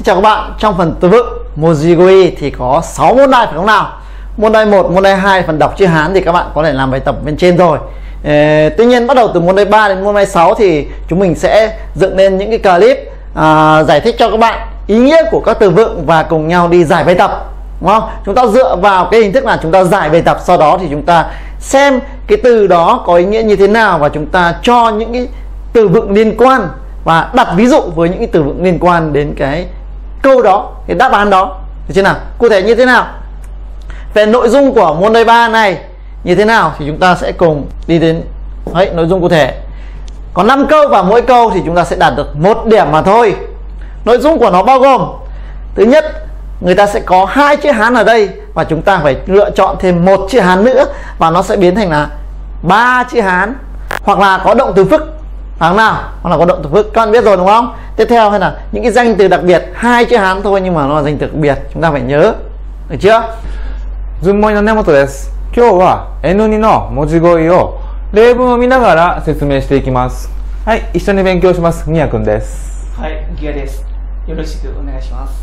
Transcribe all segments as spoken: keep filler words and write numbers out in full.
Xin chào các bạn, trong phần từ vựng Mojigoi thì có sáu môn đai phải không nào? Môn đai một, môn đai hai phần đọc chữ Hán thì các bạn có thể làm bài tập bên trên rồi. Ê, tuy nhiên bắt đầu từ môn đai ba đến môn đai sáu thì chúng mình sẽ dựng lên những cái clip à, giải thích cho các bạn ý nghĩa của các từ vựng và cùng nhau đi giải bài tập, đúng không? Chúng ta dựa vào cái hình thức là chúng ta giải bài tập, sau đó thì chúng ta xem cái từ đó có ý nghĩa như thế nào và chúng ta cho những cái từ vựng liên quan và đặt ví dụ với những cái từ vựng liên quan đến cái câu đó, cái đáp án đó. Được chưa nào? Cụ thể như thế nào? Về nội dung của môn đai ba này như thế nào thì chúng ta sẽ cùng đi đến đấy, nội dung cụ thể. Có năm câu và mỗi câu thì chúng ta sẽ đạt được một điểm mà thôi. Nội dung của nó bao gồm: thứ nhất, người ta sẽ có hai chữ Hán ở đây và chúng ta phải lựa chọn thêm một chữ Hán nữa và nó sẽ biến thành là ba chữ Hán, hoặc là có động từ phức, tháng nào hoặc là có động từ phức, các bạn biết rồi đúng không? Tiếp theo hay là những cái danh từ đặc biệt, hai chữ Hán thôi nhưng mà nó là danh từ đặc biệt, chúng ta phải nhớ, được chưa? Zunmoi no Nemoto desu. Kyou waエヌに の文字語彙を例文を見ながら説明していきます。はい、一緒に勉強します。みやくんです。 はい、Giaです。よろしくお願いします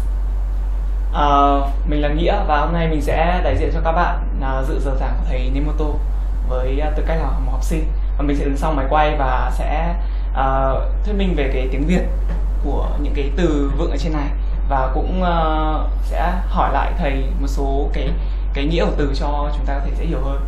。À, mình là Nghĩa và hôm nay mình sẽ đại diện cho các bạn là dự giờ giảng của thầy Nemoto với tư cách là một học sinh, và mình sẽ đứng sau máy quay và sẽ uh, thuyết minh về cái tiếng Việt của những cái từ vựng ở trên này, và cũng uh, sẽ hỏi lại thầy một số cái cái nghĩa của từ cho chúng ta có thể dễ hiểu hơn.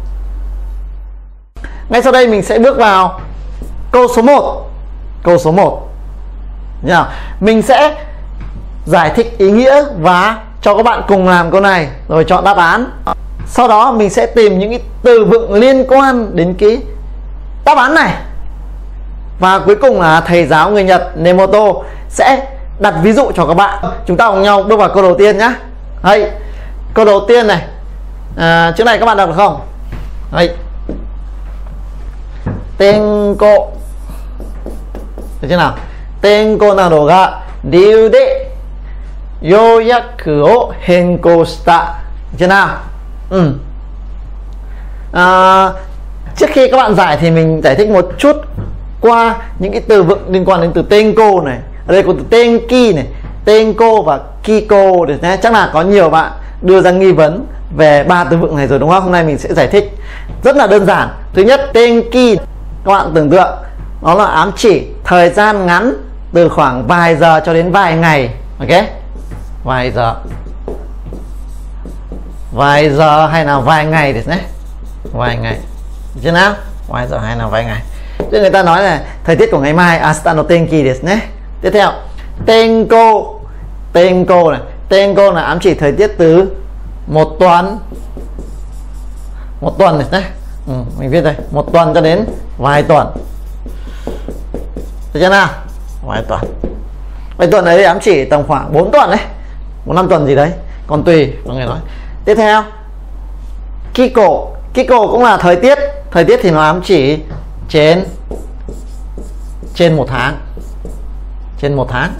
Ngay sau đây mình sẽ bước vào câu số một. Câu số một nha. Mình sẽ giải thích ý nghĩa và cho các bạn cùng làm câu này rồi chọn đáp án. Sau đó mình sẽ tìm những cái từ vựng liên quan đến cái đáp án này. Và cuối cùng là thầy giáo người Nhật Nemoto sẽ đặt ví dụ cho các bạn. Chúng ta cùng nhau bước vào câu đầu tiên nhé. Đây, câu đầu tiên này. À, chữ này các bạn đọc được không? Đây. Tenko. Được chưa nào? Tenko nado ga ryu de yoyaku o henkou shita. Được chưa nào? Ừ. À, trước khi các bạn giải thì mình giải thích một chút qua những cái từ vựng liên quan đến từ tenko này. Ở đây có từ tenki này, tenko và kiko. Được nhé. Chắc là có nhiều bạn đưa ra nghi vấn về ba từ vựng này rồi đúng không? Hôm nay mình sẽ giải thích rất là đơn giản. Thứ nhất, tenki, các bạn tưởng tượng nó là ám chỉ thời gian ngắn từ khoảng vài giờ cho đến vài ngày. Ok, vài giờ, vài giờ hay là vài ngày đấy nhé, vài ngày, chưa nào? Vài giờ hay là vài ngày. Chứ người ta nói là thời tiết của ngày mai asta no tenki desu nhé. Tiếp theo, tenko, tenko này, tenko là ám chỉ thời tiết từ một tuần, một tuần này nhé. Ừ, mình viết đây, một tuần cho đến vài tuần. Được chưa nào? Vài tuần. Vài tuần đấy ám chỉ tầm khoảng bốn tuần đấy, một năm tuần gì đấy, còn tùy mọi người nói. Tiếp theo, kiko, kiko cũng là thời tiết. Thời tiết thì nó ám chỉ trên trên một tháng, trên một tháng.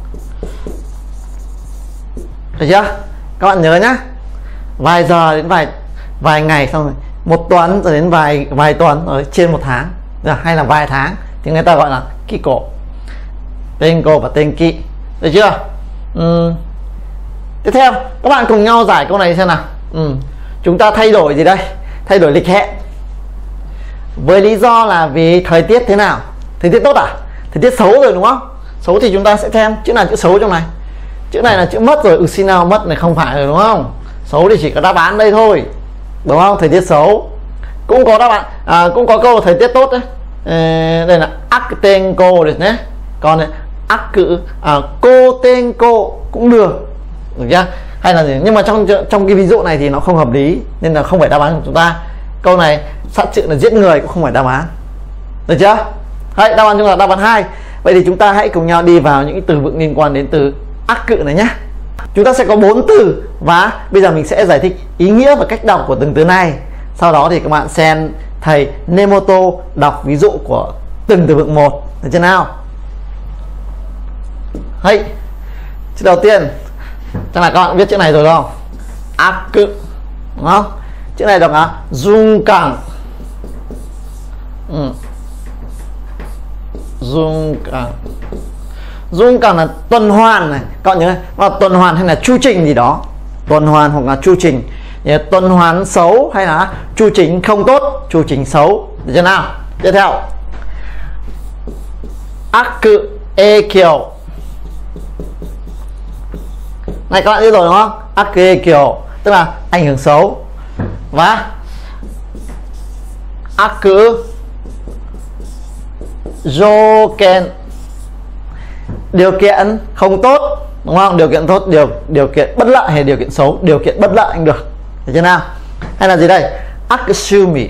Được chưa? Các bạn nhớ nhá. Vài giờ đến vài vài ngày, xong rồi một tuần rồi đến vài vài tuần rồi trên một tháng, hay là vài tháng thì người ta gọi là kiko, tenko và tenki. Được chưa? Ừ. Tiếp theo các bạn cùng nhau giải câu này xem nào. Ừ. Chúng ta thay đổi gì đây? Thay đổi lịch hẹn với lý do là vì thời tiết thế nào? Thời tiết tốt à? Thời tiết xấu rồi đúng không? Xấu thì chúng ta sẽ thêm chữ nào chữ xấu trong này. Chữ này là chữ mất rồi, ushinao mất này không phải rồi đúng không? Xấu thì chỉ có đáp án đây thôi, đúng không? Thời tiết xấu cũng có đáp án, à, cũng có câu thời tiết tốt đấy. À, đây là akutenko được nhé. Còn này aku, à, kotenko cũng được, được chưa? Hay là gì? Nhưng mà trong trong cái ví dụ này thì nó không hợp lý nên là không phải đáp án của chúng ta. Câu này sát chữ là giết người cũng không phải đáp án. Được chưa? Đấy, đáp án chúng ta là đáp án hai. Vậy thì chúng ta hãy cùng nhau đi vào những từ vựng liên quan đến từ ác cự này nhé. Chúng ta sẽ có bốn từ và bây giờ mình sẽ giải thích ý nghĩa và cách đọc của từng từ này. Sau đó thì các bạn xem thầy Nemoto đọc ví dụ của từng từ vựng một. Được chưa nào? Hey, chữ đầu tiên chắc là các bạn biết chữ này rồi đúng không? Ác cự, đúng không? Chữ này đọc là dung cẳng. Ừ. Dung cẳng. dũng cảm là tuần hoàn này, các bạn nhớ là tuần hoàn hay là chu trình gì đó, tuần hoàn hoặc là chu trình. Tuần hoàn xấu hay là chu trình không tốt, chu trình xấu. Được chưa nào? Tiếp theo, ác cự e kiểu này các bạn biết rồi đúng không? Ác cự e kiểu tức là ảnh hưởng xấu, và ác cự joken điều kiện không tốt, đúng không? Điều kiện tốt, điều điều kiện bất lợi hay điều kiện xấu, điều kiện bất lợi anh được. Được chưa nào? Hay là gì đây? Akusumi.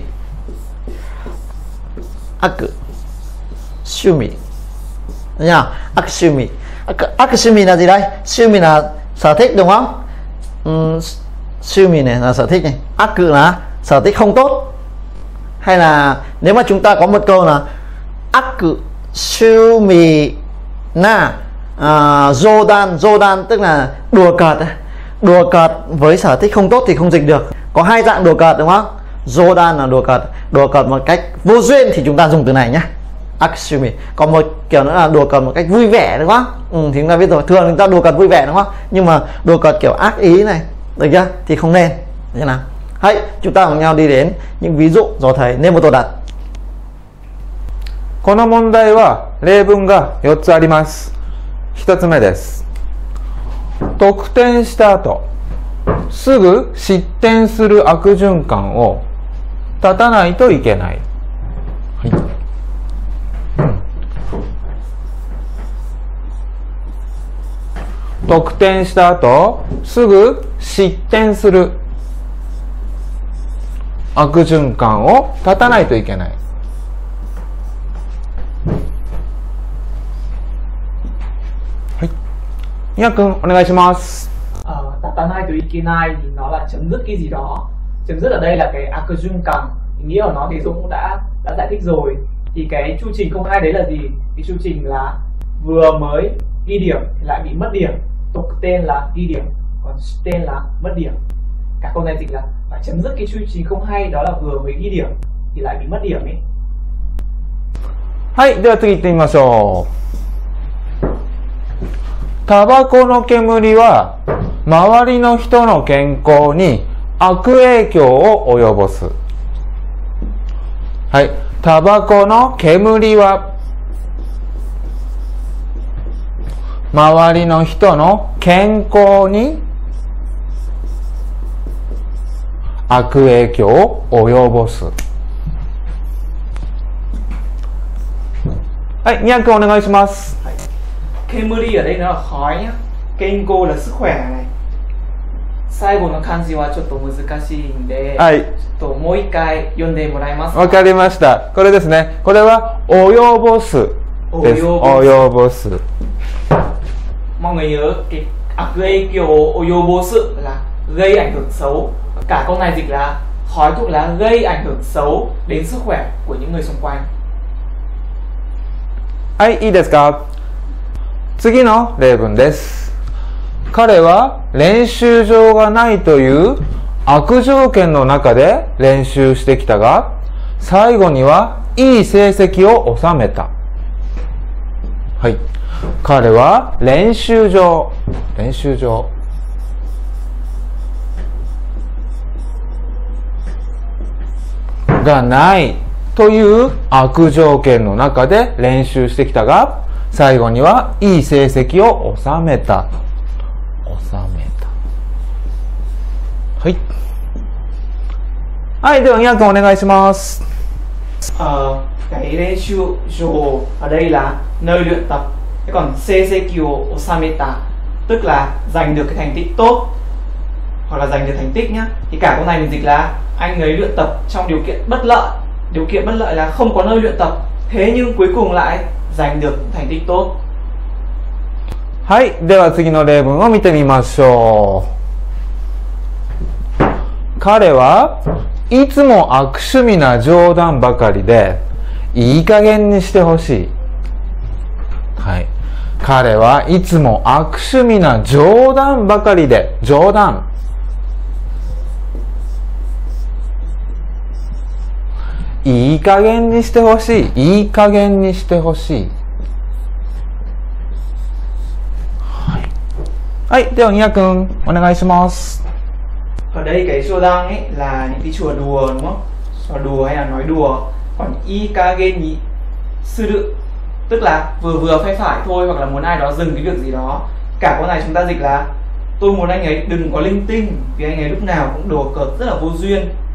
Aku Sumi. Được chưa? Akusumi. Akusumi là gì đây? Sumi là sở thích đúng không? Um, Sumi này là sở thích này. Aku là sở thích không tốt. Hay là nếu mà chúng ta có một câu là Aku Sumi na uh, Jodan, Jodan tức là đùa cợt. Đùa cợt với sở thích không tốt thì không dịch được. Có hai dạng đùa cợt đúng không? Jodan là đùa cợt, đùa cợt một cách vô duyên thì chúng ta dùng từ này nhé, Akusumi. Còn một kiểu nữa là đùa cợt một cách vui vẻ đúng không? Ừ, thì chúng ta biết rồi, thường chúng ta đùa cợt vui vẻ đúng không? Nhưng mà đùa cợt kiểu ác ý này, được chưa? Thì không nên. Như nào? Hãy chúng ta cùng nhau đi đến những ví dụ do thầy Nemoto đặt. この問題は例文がよっつあります。ひとつめです。得点した後、すぐ失点する悪循環を断たないといけない。はい。得点した後、すぐ失点する悪循環を断たないといけない。Nhạc cưng,お願いします。 Ờ, Tatanai to Ikenai thì nó là chấm dứt cái gì đó. Chấm dứt ở đây là cái akujunkan. Nghĩa của nó thì Dũng cũng đã đã giải thích rồi. Thì cái chu trình không hai đấy là gì? Cái chu trình là vừa mới ghi điểm thì lại bị mất điểm. Tục tên là ghi điểm, còn tên là mất điểm. Cả câu này dịch là phải chấm dứt cái chu trình không hay, đó là vừa mới ghi điểm thì lại bị mất điểm ấy. はい、では次行ってみましょう。タバコの煙は周りの人の健康に悪影響を及ぼす。はい。タバコの煙は周りの人の健康に悪影響を及ぼす。はい、にひゃくお願いします。 Kemuri ở đây nó là khói nhá. Kenko là sức khỏe này. Saigo no kanji wa chotto muzukashiiんで、 はい。 ちょっともう一回読んでもらえますか。 わかりました。これですね。これは及ぼすです。及ぼす。 Mọi người nhớ cái akeikyou oyobosu là gây ảnh hưởng xấu. Cả câu này dịch là khói thuốc lá gây ảnh hưởng xấu đến sức khỏe của những người xung quanh. はい、いいですか。次の例文です。彼は練習場がないという悪条件の中で練習してきたが、最後にはいい成績を収めた。はい。彼は練習場、練習場。がないという悪条件の中で練習してきたが、最後にはいい成績を収めた。収めた。はい。はい、では、にひゃくお願いします。 Ờ, cái Renshujo ở đây là nơi luyện tập. Thế còn Seisekyo Osameta tức là giành được cái thành tích tốt hoặc là giành được thành tích nhá. Thì cả câu này mình dịch là anh ấy luyện tập trong điều kiện bất lợi. Điều kiện bất lợi là không có nơi luyện tập, thế nhưng cuối cùng lại giành được thành tích tốt. はい、では次の例文を見てみましょう。彼はいつも悪趣味な冗談ばかりでいい加減にしてほしい。はい。彼はいつも悪趣味な冗談ばかりで、冗談。いい加減にしてほしい。いい加減にしてほしい。 はい、では、ニヤ君、お願いします。 Ở đây cái jodan ấy là những cái chùa đùa đúng không? Trò đùa hay là nói đùa. Còn ikage ni suru tức là vừa vừa phải phải thôi, hoặc là muốn ai đó dừng cái việc gì đó. Cả câu này chúng ta dịch là tôi muốn anh ấy đừng có linh tinh vì anh ấy lúc nào cũng đùa cợt rất là vô duyên.